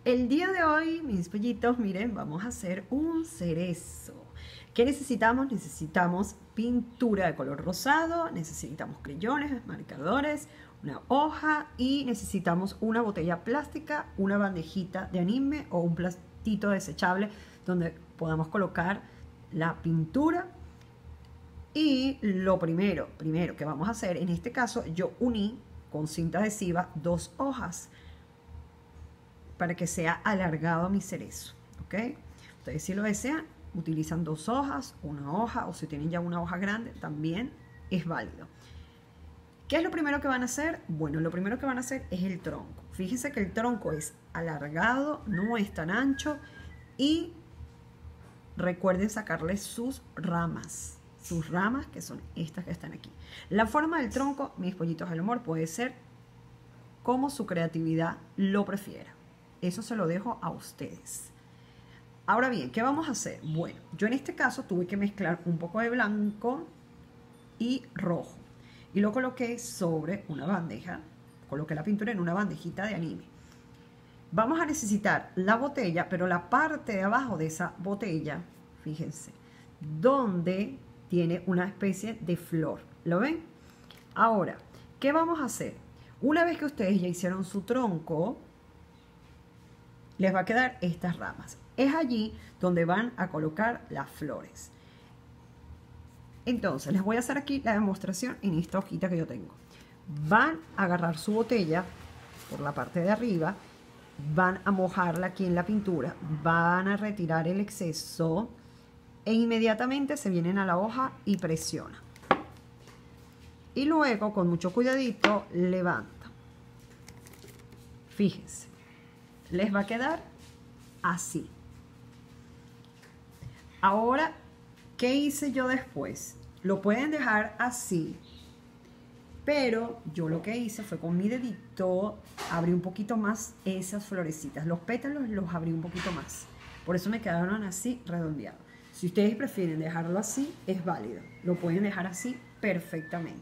El día de hoy, mis pollitos, miren, vamos a hacer un cerezo. ¿Qué necesitamos? Necesitamos pintura de color rosado, necesitamos creyones, marcadores, una hoja y necesitamos una botella plástica, una bandejita de anime o un plastito desechable donde podamos colocar la pintura. Y lo primero que vamos a hacer, en este caso yo uní con cinta adhesiva 2 hojas para que sea alargado mi cerezo, ¿ok? Ustedes si lo desean, utilizan 2 hojas, una hoja, o si tienen ya una hoja grande, también es válido. ¿Qué es lo primero que van a hacer? Bueno, lo primero que van a hacer es el tronco. Fíjense que el tronco es alargado, no es tan ancho y recuerden sacarle sus ramas que son estas que están aquí. La forma del tronco, mis pollitos del amor, puede ser como su creatividad lo prefiera. Eso se lo dejo a ustedes. Ahora bien, ¿qué vamos a hacer? Bueno, yo en este caso tuve que mezclar un poco de blanco y rojo y lo coloqué sobre una bandeja. Coloqué la pintura en una bandejita de anime. Vamos a necesitar la botella, pero la parte de abajo de esa botella, fíjense, donde tiene una especie de flor. ¿Lo ven? Ahora, ¿qué vamos a hacer? Una vez que ustedes ya hicieron su tronco, les va a quedar estas ramas. Es allí donde van a colocar las flores. Entonces, les voy a hacer aquí la demostración en esta hojita que yo tengo. Van a agarrar su botella por la parte de arriba, van a mojarla aquí en la pintura, van a retirar el exceso e inmediatamente se vienen a la hoja y presionan. Y luego, con mucho cuidadito, levantan. Fíjense, les va a quedar así. Ahora, ¿qué hice yo después? Lo pueden dejar así, pero yo lo que hice fue con mi dedito abrí un poquito más esas florecitas. Los pétalos los abrí un poquito más. Por eso me quedaron así redondeados. Si ustedes prefieren dejarlo así, es válido. Lo pueden dejar así perfectamente.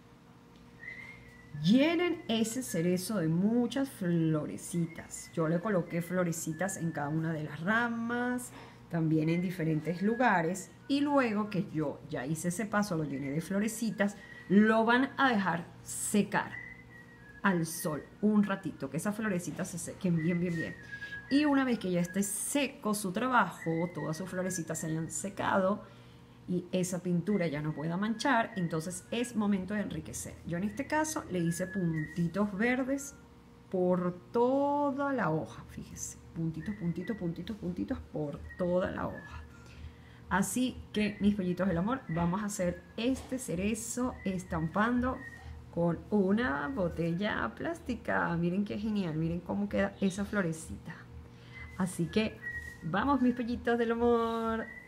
Llenen ese cerezo de muchas florecitas. Yo le coloqué florecitas en cada una de las ramas, también en diferentes lugares. Y luego que yo ya hice ese paso, lo llené de florecitas, lo van a dejar secar al sol un ratito, que esas florecitas se sequen bien, bien, bien. Y una vez que ya esté seco su trabajo, todas sus florecitas se hayan secado y esa pintura ya no pueda manchar, entonces es momento de enriquecer. Yo en este caso le hice puntitos verdes por toda la hoja, fíjense, puntitos, puntitos, puntitos, puntitos por toda la hoja. Así que, mis pollitos del amor, vamos a hacer este cerezo estampando con una botella plástica. Miren qué genial, miren cómo queda esa florecita. Así que, vamos, mis pollitos del amor.